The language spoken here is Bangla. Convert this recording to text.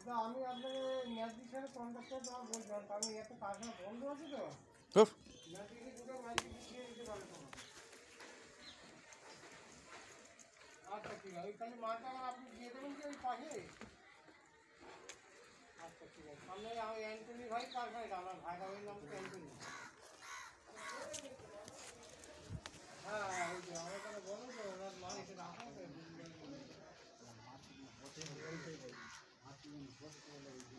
আমি আপনাকে ম্যাজিক সাথে কন্ট্যাক্ট করে তোমার বলছিলাম, আমি একটা কারখানা বন্ধ আছে তো ম্যাজিকে দুটো ম্যাজিক দিয়ে দিতে পারবে তোমার। আচ্ছা ঠিক আছে, ওইখানে মালটা আপনি দিয়ে দেবেন কি ওই পাশে? আচ্ছা ঠিক আছে, সামনে আমি অ্যান্টনি ভাই কারখানায় আমার ভাইরা ওই নাম তো অ্যান্টনি। হ্যাঁ হ্যাঁ, ওই যে আমার এখানে বলো তো ওনার মাল এসে রাখা